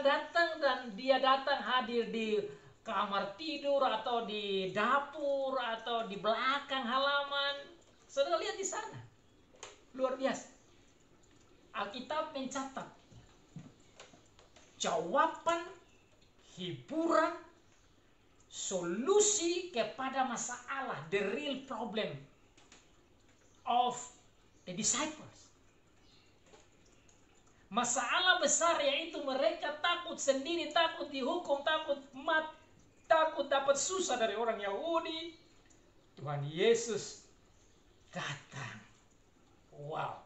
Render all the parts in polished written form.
datang dan dia datang hadir di kamar tidur atau di dapur atau di belakang halaman. Saudara lihat di sana. Luar biasa. Alkitab mencatat jawaban, hiburan, solusi kepada masalah, the real problem of the disciples. Masalah besar yaitu mereka takut sendiri, takut dihukum, takut mati, takut dapat susah dari orang Yahudi. Tuhan Yesus datang. Wow.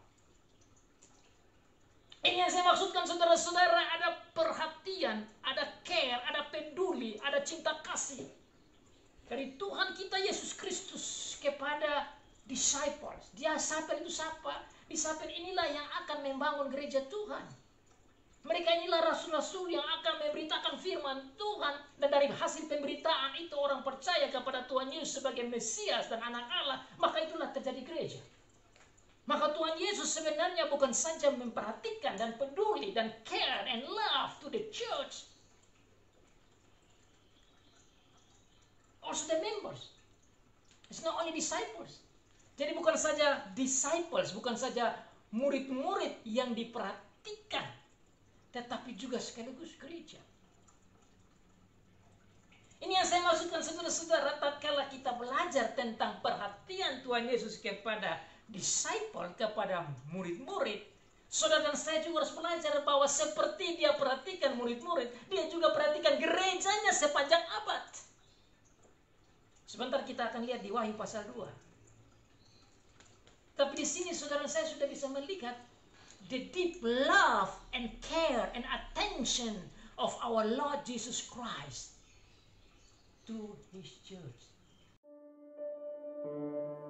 Ini yang saya maksudkan saudara-saudara, ada perhatian, ada care, ada peduli, ada cinta kasih dari Tuhan kita Yesus Kristus kepada disciples. Dia disciple itu siapa? Disciple inilah yang akan membangun gereja Tuhan. Mereka inilah rasul-rasul yang akan memberitakan firman Tuhan. Dan dari hasil pemberitaan itu orang percaya kepada Tuhan Yesus sebagai Mesias dan anak Allah. Maka itulah terjadi gereja. Maka Tuhan Yesus sebenarnya bukan saja memperhatikan dan peduli dan care and love to the church. Also the members. It's not only disciples. Jadi bukan saja disciples, bukan saja murid-murid yang diperhatikan, tetapi juga sekaligus gereja. Ini yang saya maksudkan saudara-saudara, tatkala kita belajar tentang perhatian Tuhan Yesus kepada disciple, kepada murid-murid, saudara dan saya juga harus belajar bahwa seperti dia perhatikan murid-murid, dia juga perhatikan gerejanya sepanjang abad. Sebentar kita akan lihat di Wahyu pasal 2. Tapi di sini saudara saya sudah bisa melihat the deep love and care and attention of our Lord Jesus Christ to His church.